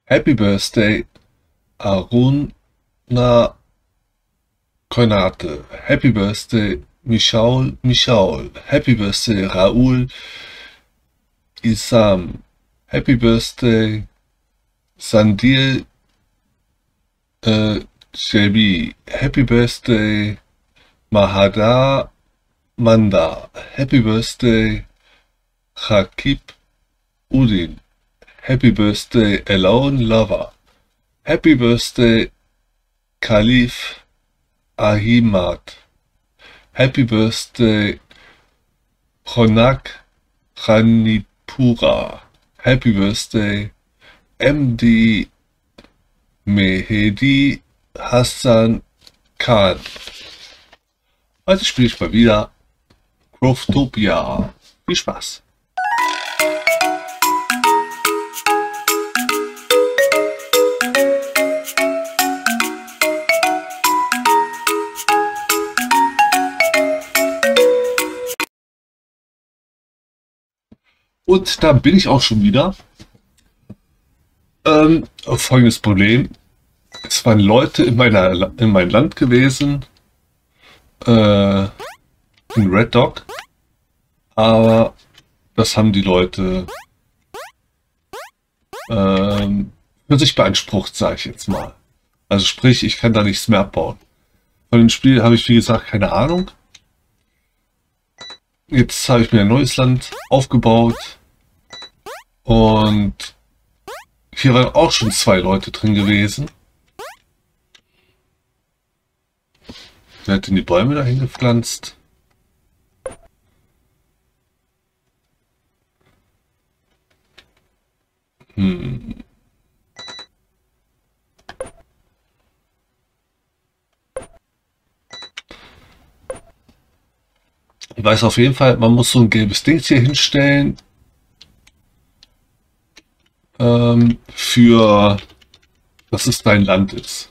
Happy Birthday Aruna Konate. Happy Birthday Michaul Michaul. Happy Birthday Raoul Isam. Happy Birthday Sandil JB. Happy Birthday Mahada Manda. Happy Birthday Rakib Udin. Happy Birthday Alone Lover. Happy Birthday Khalif Ahimad. Happy Birthday Ronak Khanipura. Happy Birthday MD Mehedi Hassan Khan. Heute spiele ich mal wieder Growtopia. Viel Spaß! Und da bin ich auch schon wieder. Folgendes Problem. Es waren Leute in mein Land gewesen, in Red Dog, aber das haben die Leute für sich beansprucht, sage ich jetzt mal. Also sprich, ich kann da nichts mehr abbauen. Von dem Spiel habe ich, wie gesagt, keine Ahnung. Jetzt habe ich mir ein neues Land aufgebaut und hier waren auch schon 2 Leute drin gewesen. Wer hat denn die Bäume dahin gepflanzt? Ich weiß auf jeden Fall, man muss so ein gelbes Ding hier hinstellen. Für, dass es dein Land ist.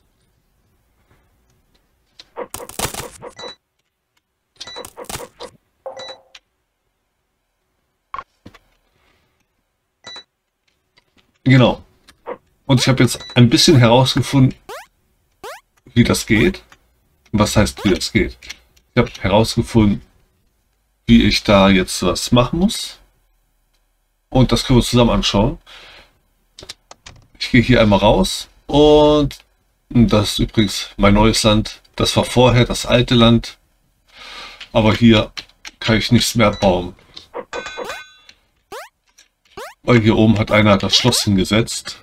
Genau. Und ich habe jetzt ein bisschen herausgefunden, wie das geht. Was heißt, wie das geht? Ich habe herausgefunden, wie ich da jetzt was machen muss. Und das können wir uns zusammen anschauen. Ich gehe hier einmal raus und das ist übrigens mein neues Land. Das war vorher das alte Land. Aber hier kann ich nichts mehr bauen. Weil hier oben hat einer das Schloss hingesetzt.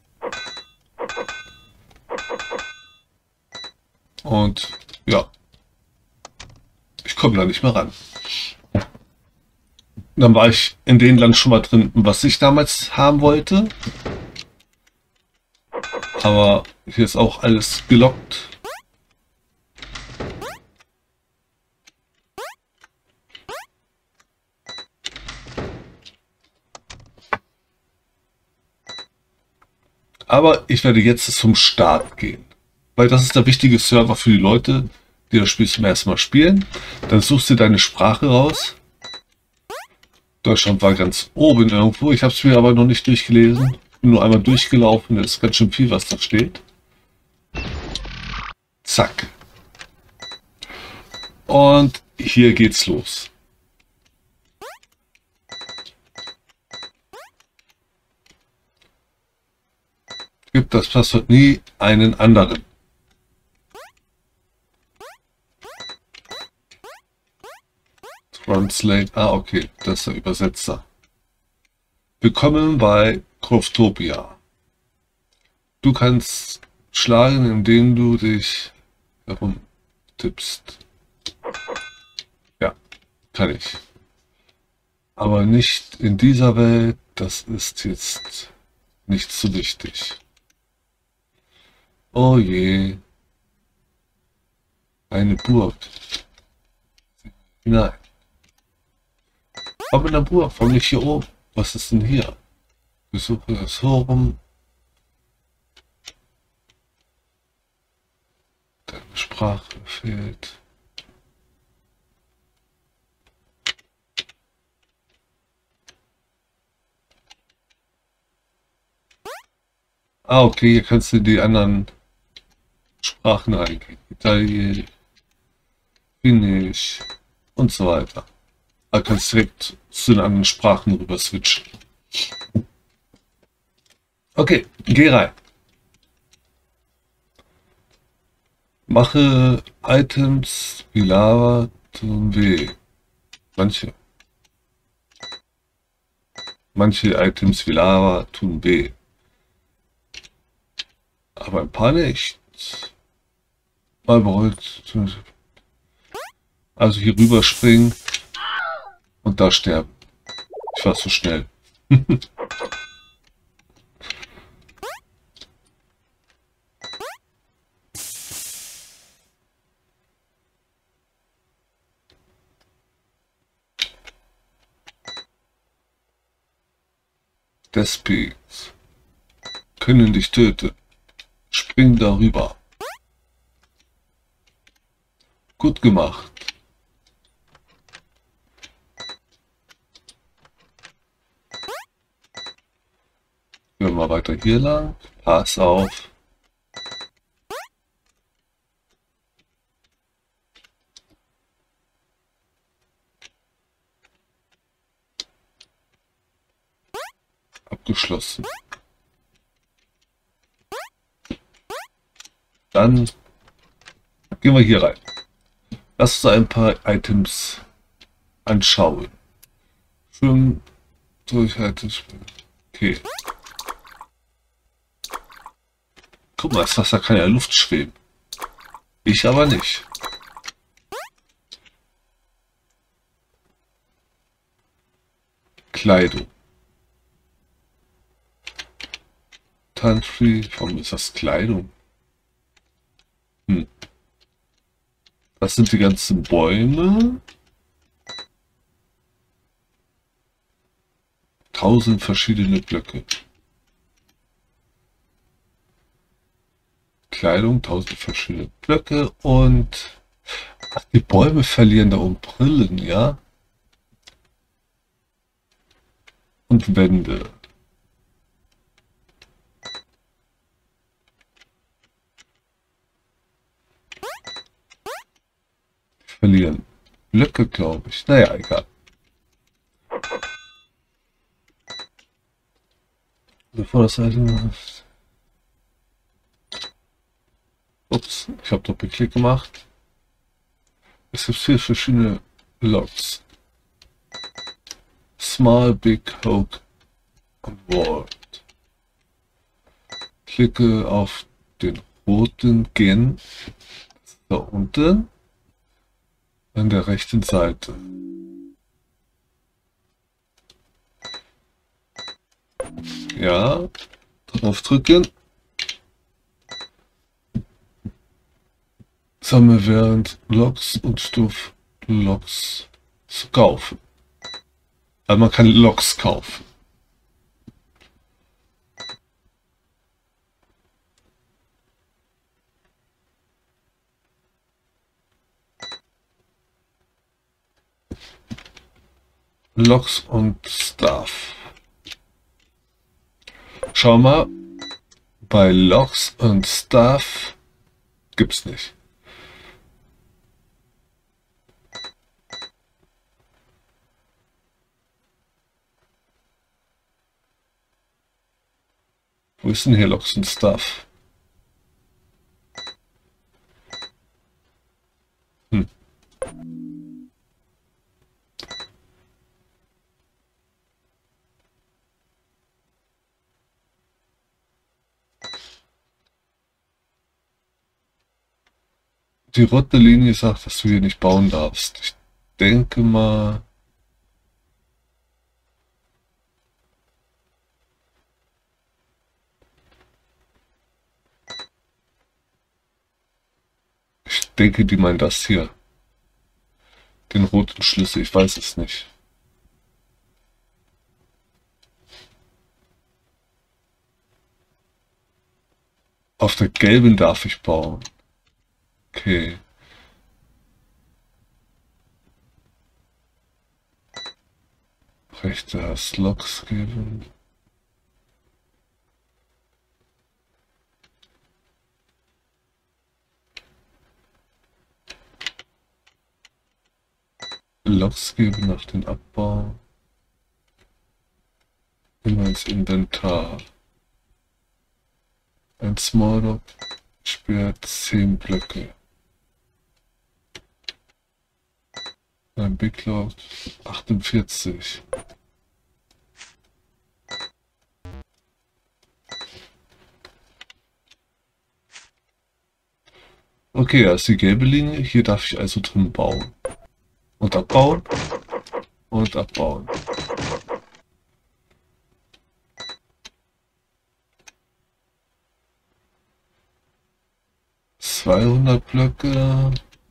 Und ja, ich komme da nicht mehr ran. Dann war ich in dem Land schon mal drin, was ich damals haben wollte. Aber hier ist auch alles gelockt. Aber ich werde jetzt zum Start gehen. Weil das ist der wichtige Server für die Leute, die das Spiel zum ersten Mal spielen. Dann suchst du deine Sprache raus. Deutschland war ganz oben irgendwo. Ich habe es mir aber noch nicht durchgelesen. Bin nur einmal durchgelaufen. Das ist ganz schön viel, was da steht. Zack. Und hier geht's los. Gibt das Passwort nie einen anderen. Translate. Ah, okay. Das ist der Übersetzer. Willkommen bei Growtopia. Du kannst schlagen, indem du dich herumtippst. Ja, kann ich. Aber nicht in dieser Welt. Das ist jetzt nicht so wichtig. Oh je. Eine Burg. Nein. Komm in der Burg, warum nicht hier oben? Was ist denn hier? Besuche das Forum. Deine Sprache fehlt. Ah, okay, hier kannst du die anderen Sprachen reingehen. Italienisch, Finnisch und so weiter. Da kannst du direkt zu den anderen Sprachen rüber switchen. Okay, geh rein. Mache Items wie Lava tun weh. Manche. Manche Items wie Lava tun weh. Aber ein paar nicht. Mal bereut. Also hier rüber springen und da sterben. Ich war zu schnell. Despigs können dich töten. Spring darüber. Gut gemacht. Gehen wir mal weiter hier lang. Pass auf. Abgeschlossen. Dann gehen wir hier rein. Lass uns ein paar Items anschauen. Schwimmen durch Items. Okay. Guck mal, das Wasser kann ja Luft schweben. Ich aber nicht. Kleidung. Country. Warum ist das Kleidung? Das sind die ganzen Bäume. 1000 verschiedene Blöcke. Kleidung, 1000 verschiedene Blöcke und ach, die Bäume verlieren da oben Brillen, ja? Und Wände. Verlieren Blöcke, glaube ich. Naja, egal. Bevor das Item... Ups, ich habe Doppelklick gemacht. Es gibt 4 verschiedene Logs. Small, Big, Hook und Ward. Klicke auf den roten Gen da unten an der rechten Seite. Ja, drauf drücken. Sammle während Logs und Stuff Logs zu kaufen. Also man kann Logs kaufen. Logs und Stuff. Schau mal, bei Logs und Stuff gibt's nicht. Wo ist denn hier Logs und Stuff? Die rote Linie sagt, dass du hier nicht bauen darfst. Ich denke mal... Ich denke, die meinen das hier. Den roten Schlüssel, ich weiß es nicht. Auf der gelben darf ich bauen. Okay. Rechte Logs geben. Blocks gebe nach dem Abbau. Immer ins Inventar. Ein Small Lock sperrt 10 Blöcke. Ein Big Lock 48. Okay, da ist die gelbe Linie. Hier darf ich also drin bauen. Und abbauen. Und abbauen. ...200 Blöcke.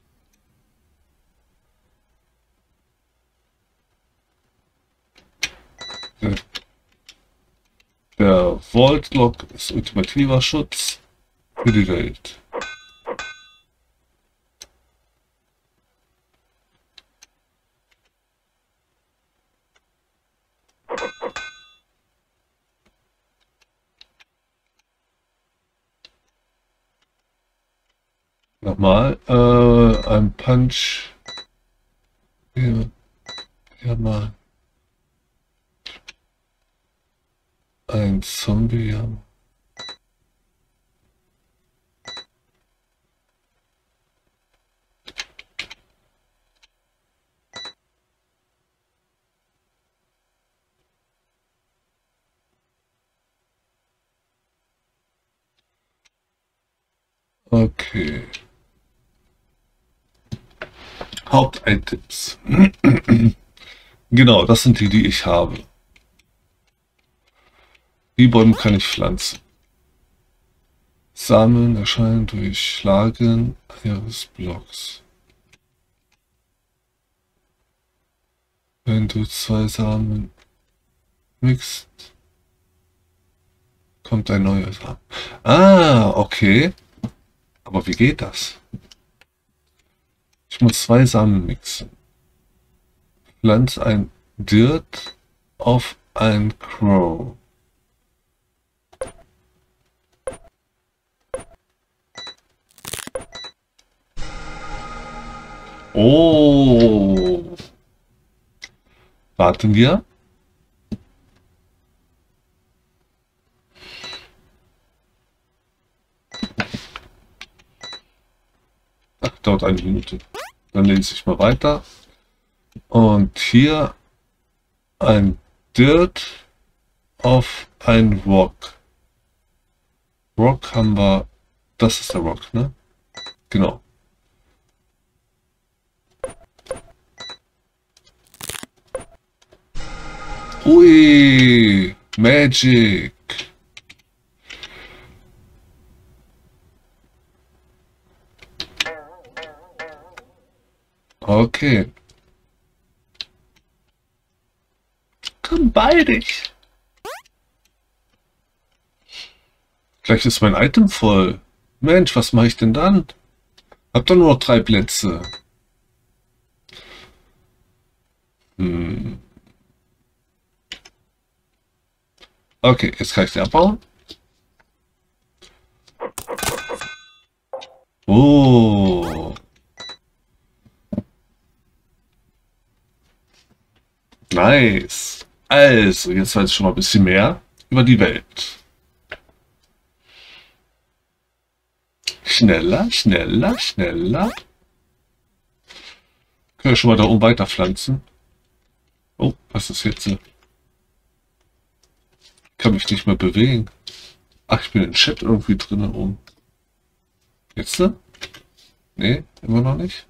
Der Vault Lock ist ultimativer Schutz für die Welt. Nochmal, ein Punch. Hier mal. Ein Zombie haben. Okay. Hauptitems. Genau, das sind die, die ich habe. Die Bäume kann ich pflanzen. Samen erscheinen durch Schlagen eines Blocks. Wenn du 2 Samen mixt, kommt ein neuer Samen. Ah, okay. Aber wie geht das? Ich muss 2 Samen mixen. Pflanz ein Dirt auf ein Crow. Oh. Warten wir. Ach, dauert eine Minute. Dann lese ich mal weiter. Und hier ein Dirt auf ein Rock. Rock haben wir. Das ist der Rock, ne? Genau. Ui, Magic. Okay. Komm bei dich. Gleich ist mein Item voll. Mensch, was mache ich denn dann? Hab doch nur noch 3 Plätze. Okay, jetzt kann ich den abbauen. Oh. Nice. Also, jetzt weiß ich schon mal ein bisschen mehr über die Welt. Schneller, schneller, schneller. Können wir schon mal da oben weiter pflanzen. Oh, was ist jetzt? Ich kann mich nicht mehr bewegen. Ach, ich bin im Chat irgendwie drin oben. Jetzt? Nee, immer noch nicht.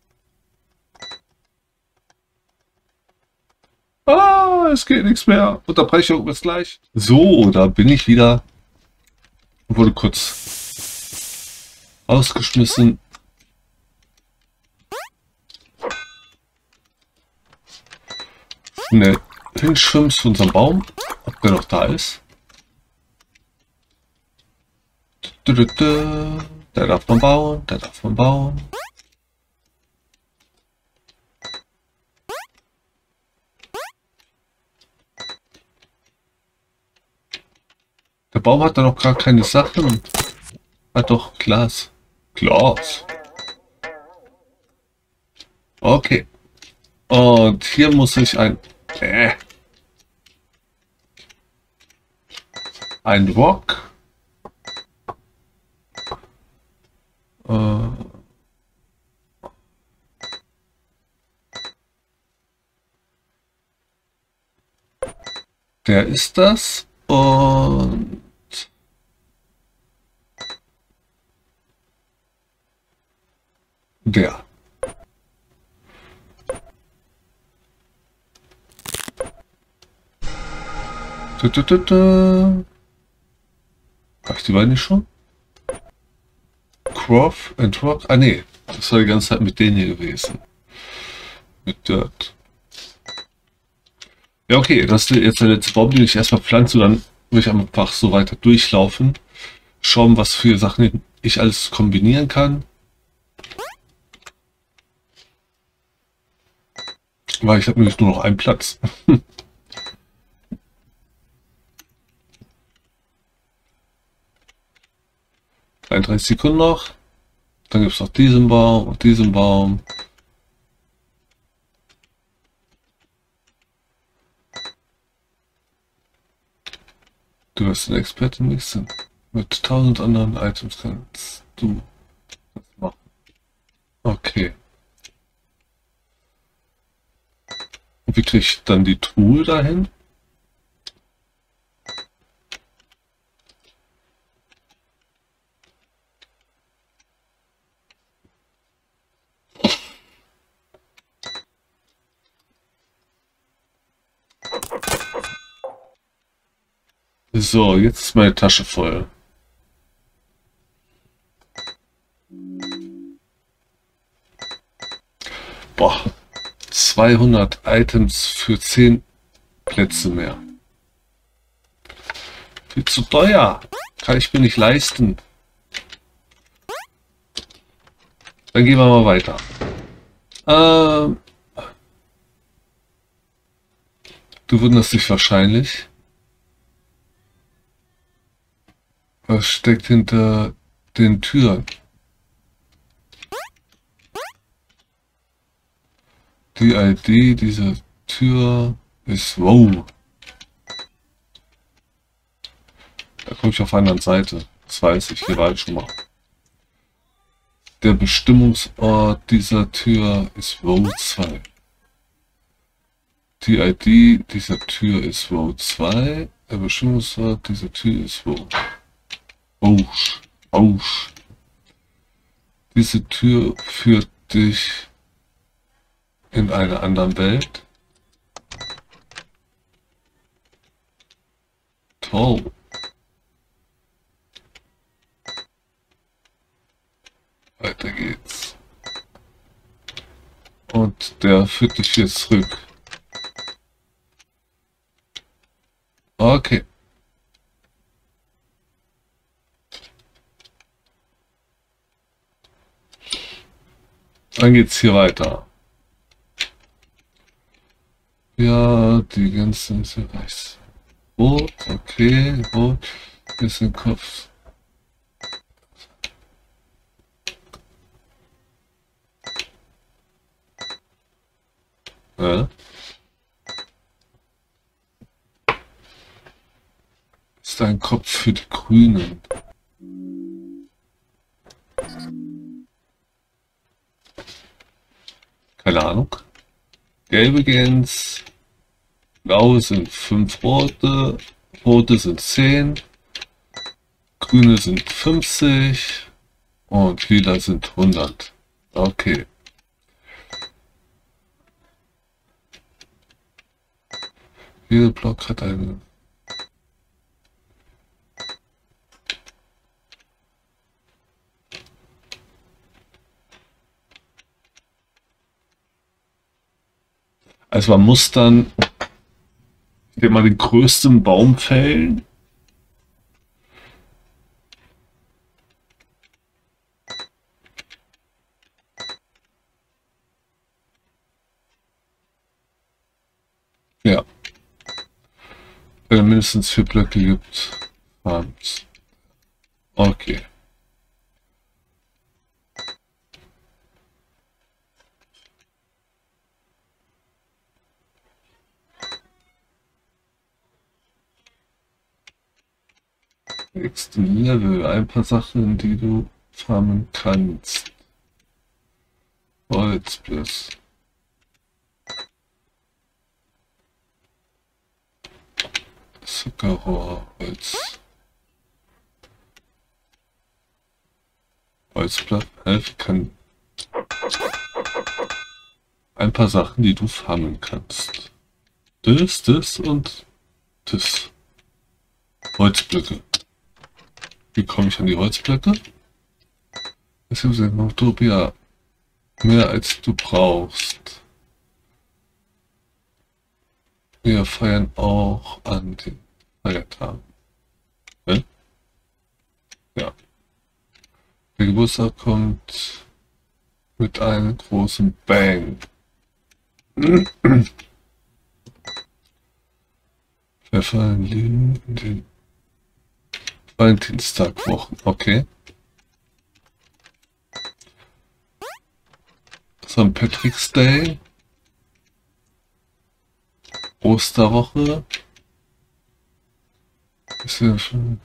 Ah, es geht nichts mehr. Unterbrechung bis gleich. So, da bin ich wieder. Wurde kurz ausgeschmissen. Schnell hinschwimmen zu unserem Baum, ob der noch da ist. Der darf man bauen, der darf man bauen. Der Baum hat da noch gar keine Sachen. Hat doch Glas. Glas. Okay. Und hier muss ich ein Rock. Der ist das. Und der. Habe ich die beiden nicht schon? Croft and Rock? Ah ne, das war die ganze Zeit mit denen hier gewesen. Mit Dirt. Ja, okay, das ist jetzt der letzte Baum, den ich erstmal pflanze. Und dann will ich einfach so weiter durchlaufen. Schauen, was für Sachen ich alles kombinieren kann. Weil ich habe nämlich nur noch einen Platz. 33 Sekunden noch. Dann gibt es noch diesen Baum und diesen Baum. Du wirst ein Experte mixen. Mit 1000 anderen Items kannst du das machen. Okay. Und wie kriege ich dann die Truhe dahin? So, jetzt ist meine Tasche voll. Boah, 200 Items für 10 Plätze mehr. Viel zu teuer. Kann ich mir nicht leisten. Dann gehen wir mal weiter. Du wunderst dich wahrscheinlich. Was steckt hinter den Türen? Die ID dieser Tür ist... Wow. Da komme ich auf der anderen Seite. Das weiß ich, hier war ich schon mal. Der Bestimmungsort dieser Tür ist Row 2. Die ID dieser Tür ist Row 2. Der Bestimmungsort dieser Tür ist Row. Ausch. Diese Tür führt dich in einer anderen Welt. Toll. Weiter geht's. Und der führt dich hier zurück. Okay. Dann geht's hier weiter. Ja, die ganzen Bereich. Rot, okay, rot. Bisschen Kopf. Ja. Ist ein Kopf für die Grünen. Keine Ahnung. Gelbe Gens. Blaue sind 5 rote. Rote sind 10. Grüne sind 50. Und lila sind 100. Okay. Jeder Block hat eine... Also man muss dann mal den größten Baum fällen. Ja. Wenn er mindestens 4 Blöcke gibt. Okay. Nächsten Level. Ein paar Sachen, die du farmen kannst. Holzbiss. Zuckerrohr, Holz. Holzblatt. Ich kann ein paar Sachen, die du farmen kannst. Das und das. Holzblöcke. Wie komme ich an die Holzblöcke? Das ist ja Utopia. Mehr als du brauchst. Wir feiern auch an den Feiertagen. Ne? Ja. Der Geburtstag kommt mit einem großen Bang. Wir feiern Leben in den Valentinstagwochen. Okay. St. Patrick's Day. Osterwoche. Ist ja schon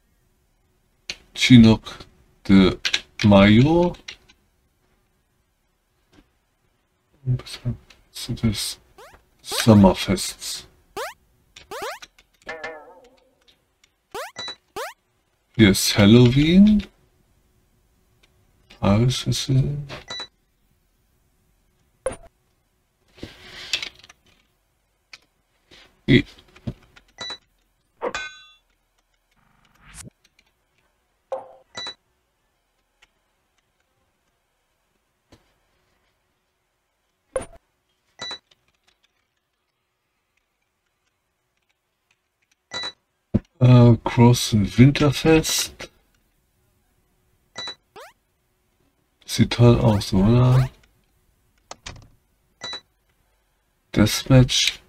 Chinook de Mayo. Des Sommerfests. Hier ist Halloween. Haarschüssel. Großen Winterfest. Sieht toll aus, oder? Deathmatch.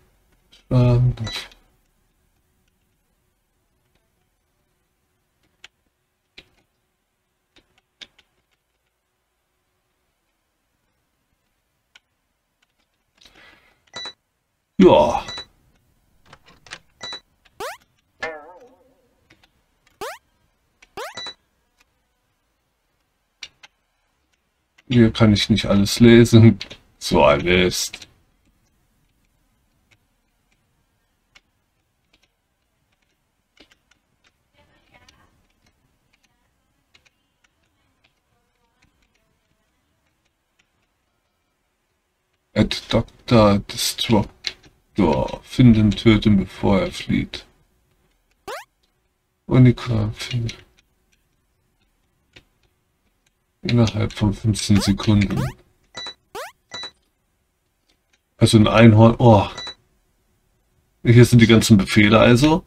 Ja. Hier kann ich nicht alles lesen. So ein Mist. At Dr. Destructor. Finden, töten, bevor er flieht. Unica findet. Innerhalb von 15 Sekunden. Also ein Einhorn. Oh. Hier sind die ganzen Befehle also.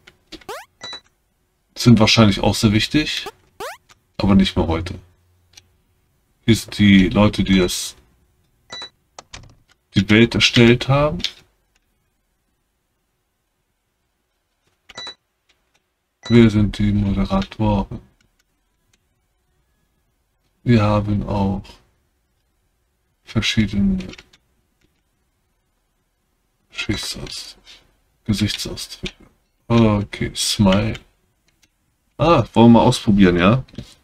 Sind wahrscheinlich auch sehr wichtig. Aber nicht mehr heute. Hier sind die Leute, die die Welt erstellt haben. Wir sind die Moderatoren. Wir haben auch verschiedene Gesichtsausdrücke. Okay, Smile. Ah, wollen wir mal ausprobieren, ja?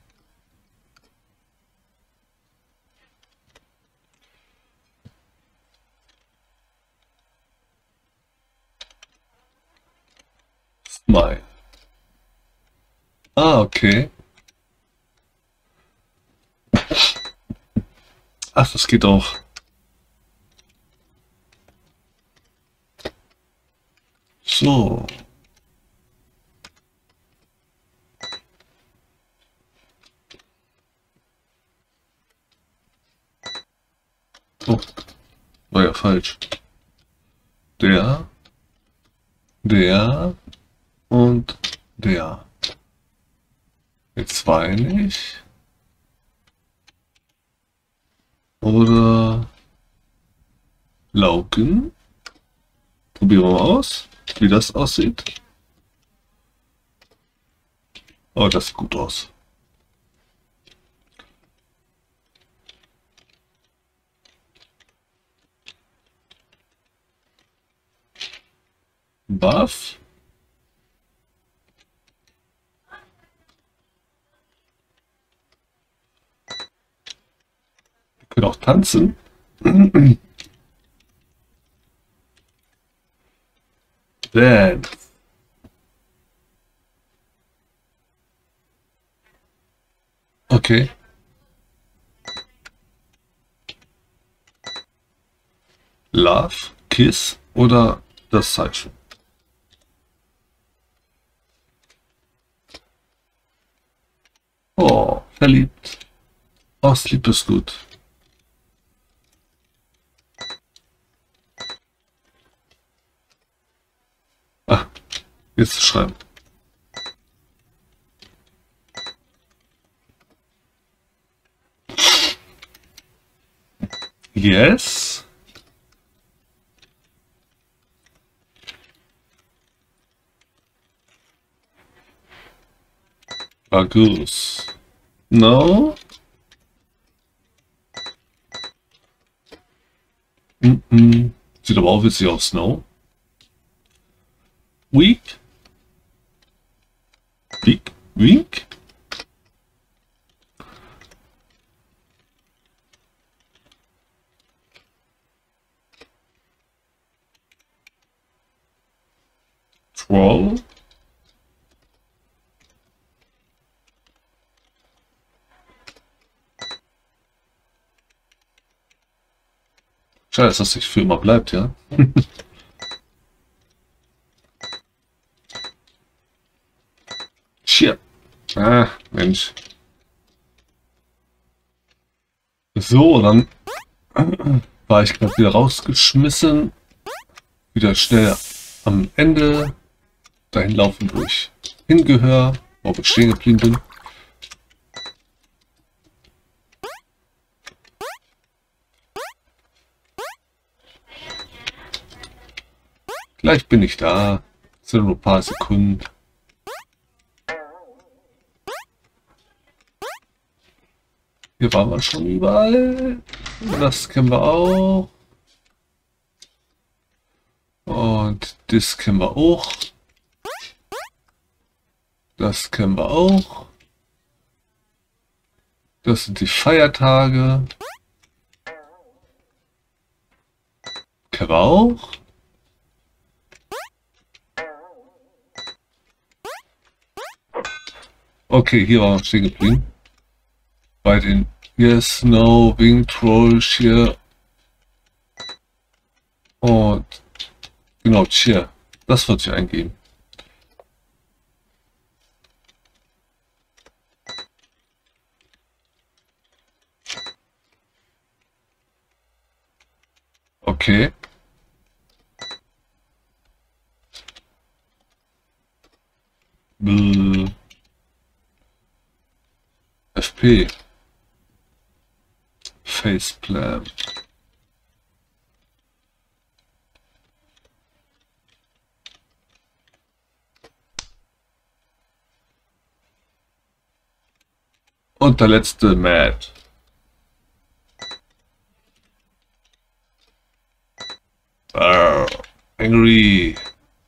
Smile. Ah, okay. Ach, das geht auch. So. Oh, war ja falsch. Der und der. Jetzt zwei nicht. Oder Lauken. Probieren wir mal aus, wie das aussieht. Oh, das sieht gut aus. Buff. Können auch tanzen. Dance. Okay. Love, Kiss oder das Zeichen? Oh, verliebt. Oh, Sleep ist gut. Ah, jetzt schreiben. Yes. Bagus. No. Sieht aber auch witzig aus, no? Weak? Weak? Weak? Troll? Schade, dass das nicht für immer bleibt, ja? Shit. Ah, Mensch. So, dann war ich gerade wieder rausgeschmissen. Wieder schnell am Ende. Dahin laufen, wo ich hingehöre, wo ich stehen geblieben bin. Gleich bin ich da. Es sind nur ein paar Sekunden. Hier waren wir schon überall. Das kennen wir auch. Und das kennen wir auch. Das kennen wir auch. Das sind die Feiertage. Kennen wir auch. Okay, hier waren wir stehen geblieben. Bei den Yes, No, Wing Troll, Cheer. Und genau, Cheer. Das wird sich eingeben. Okay. FP. Faceplan. Und der letzte Mad. Angry.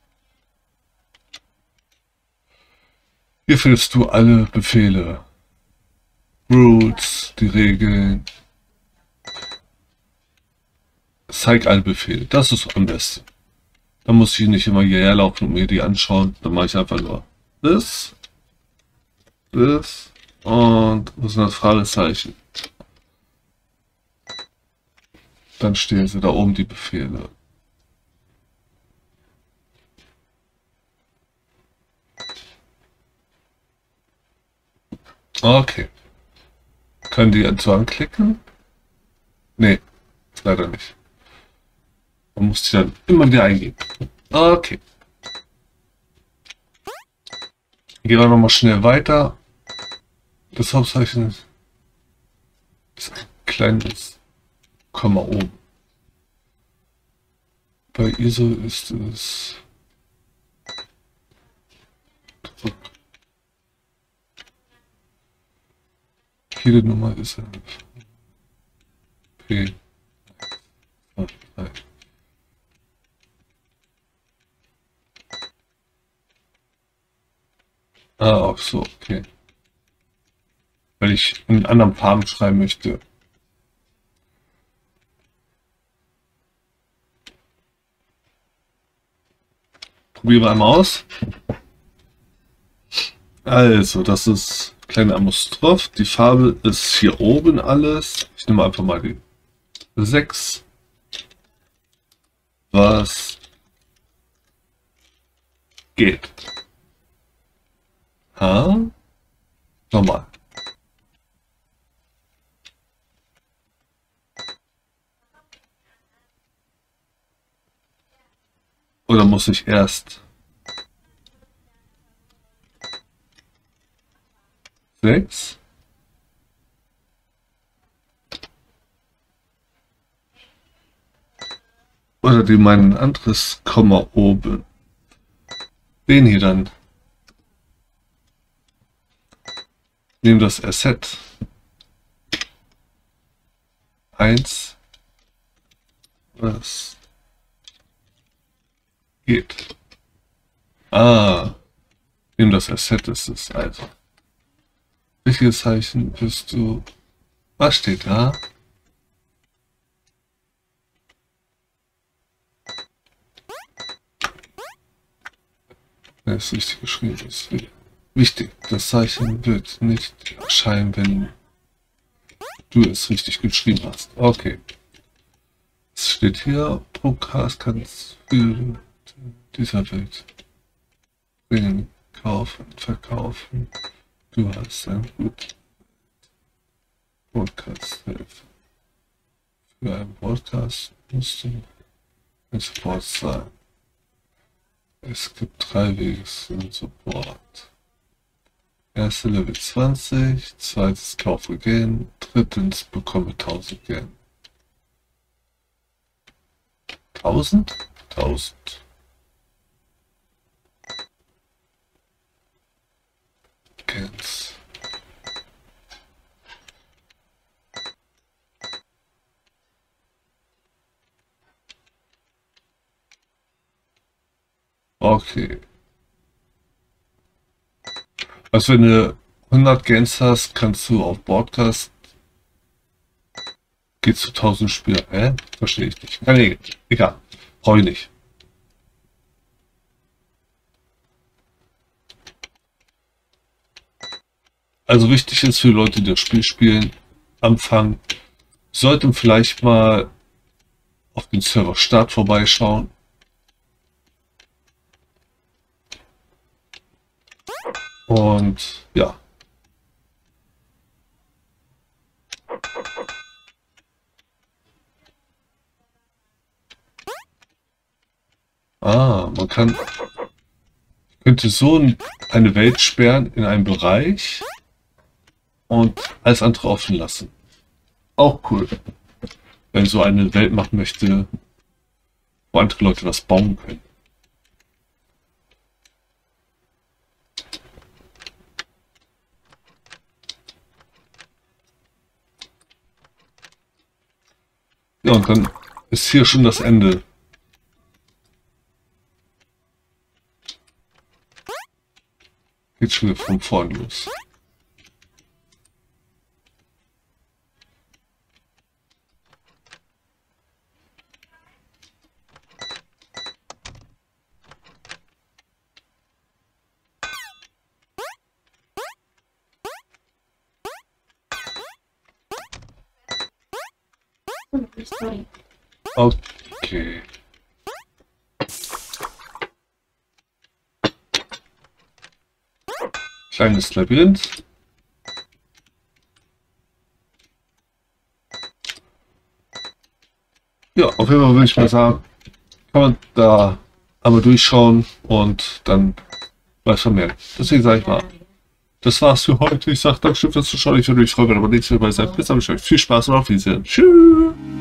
Hier findest du alle Befehle. Rules, die Regeln. Zeig alle Befehle. Das ist am besten. Da muss ich nicht immer hierher laufen und mir die anschauen. Dann mache ich einfach nur das und wo sind das Fragezeichen? Dann stehen sie da oben, die Befehle. Okay. Können die so anklicken? Nee, leider nicht. Man muss die dann immer wieder eingeben. Okay. Gehen wir nochmal schnell weiter. Das Hauptzeichen ist ein kleines Komma oben. Bei ISO ist es zurück. Jede Nummer ist P. Ah, auch so, okay. Weil ich in anderen Farben schreiben möchte. Probieren wir einmal aus. Also, das ist kleine Amostroph. Die Farbe ist hier oben alles. Ich nehme einfach mal die 6. Was geht? Ha? Nochmal. Oder muss ich erst 6? Oder die mein anderes Komma oben. Den hier dann. Nehmen das Asset. 1. Was geht? Ah. Nehmen das Asset ist es also. Welches Zeichen bist du? Was steht da? Wenn es richtig geschrieben ist. Wichtig, das Zeichen wird nicht erscheinen, wenn du es richtig geschrieben hast. Okay. Es steht hier, Podcast kannst für dieser Welt bringen, kaufen, verkaufen. Du hast ein gut Podcast-Hilfe. Für einen Podcast musst du ein Support sein. Es gibt 3 Wege zum Support. Erste Level 20, zweites kaufe Gen, drittens bekomme 1000 Gen. 1000? 1000. Gens. Okay. Also wenn du 100 Gens hast, kannst du auf Broadcast geht zu 1000 Spieler. Verstehe ich nicht. Nee, egal. Brauche ich nicht. Also wichtig ist für Leute, die das Spiel spielen, anfangen, sollten vielleicht mal auf den Server Start vorbeischauen. Und ja. Man könnte so eine Welt sperren in einem Bereich und alles andere offen lassen. Auch cool. Wenn so eine Welt machen möchte, wo andere Leute was bauen können. Ja, und dann ist hier schon das Ende. Geht schon wieder von vorn los. Okay. Kleines Labyrinth. Ja, auf jeden Fall würde ich mal sagen, kann man da einmal durchschauen und dann weiß man mehr. Deswegen sage ich mal, das war's für heute. Ich sage Dankeschön fürs Zuschauen. Ich würde mich freuen, wenn ihr beim nächsten Mal seid. Bis dann, ich euch viel Spaß und auf Wiedersehen. Tschüss.